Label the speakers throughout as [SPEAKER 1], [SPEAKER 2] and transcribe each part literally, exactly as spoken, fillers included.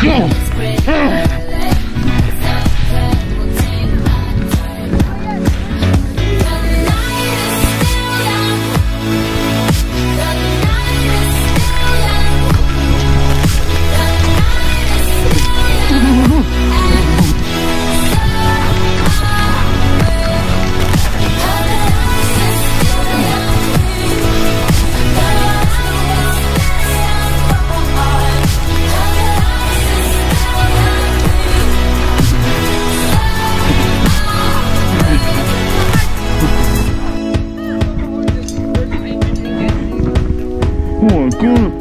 [SPEAKER 1] Oh my god.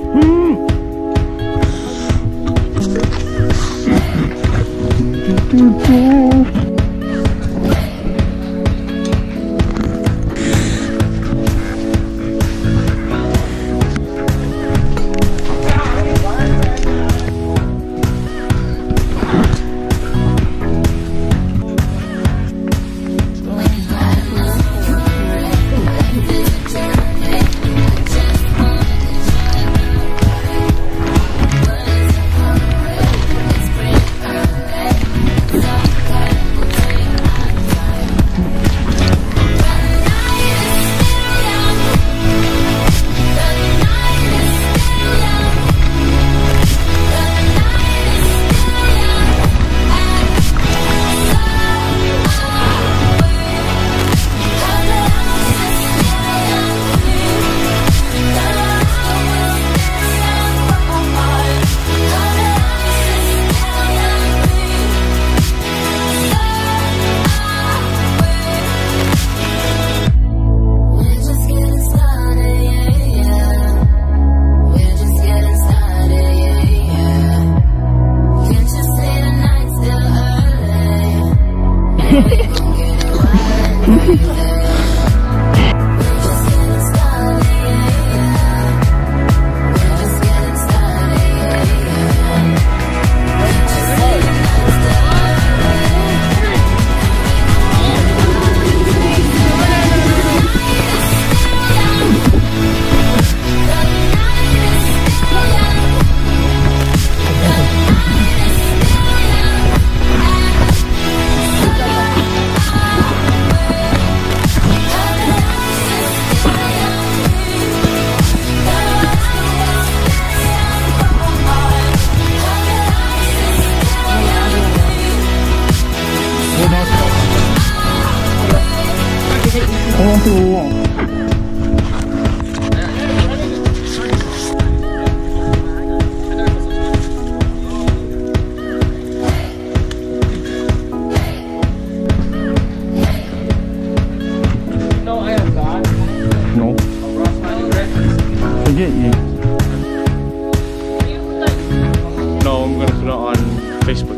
[SPEAKER 2] No, I'm gonna put it on Facebook.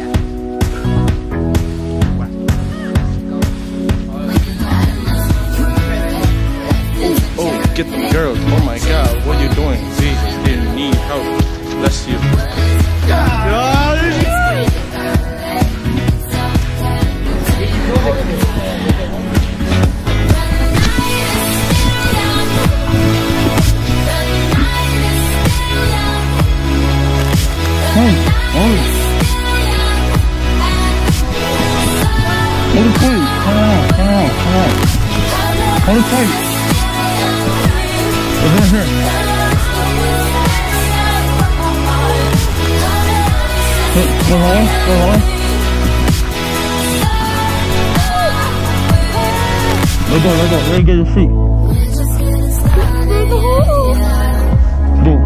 [SPEAKER 2] Oh, get the girls. Oh my god, what are you doing? Jesus, didn't need help. Bless you.
[SPEAKER 1] Hey, oh. Hold it tight. Come on, come on, come on. Hold it tight. It's right here. Hey, go on, go on. Let go, let go. Let me get your seat. Go.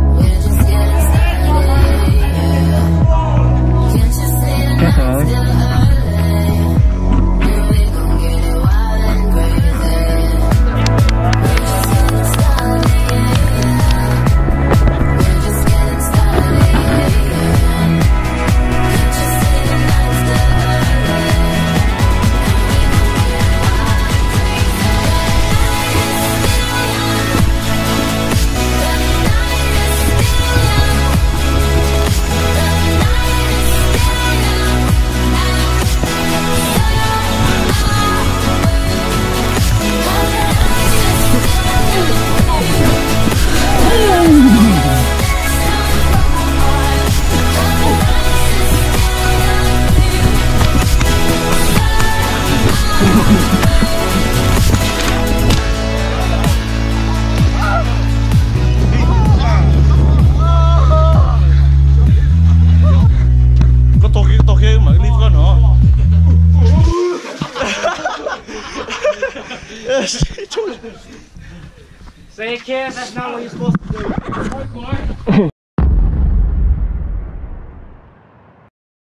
[SPEAKER 3] Say, kid, that's not what you're supposed to do.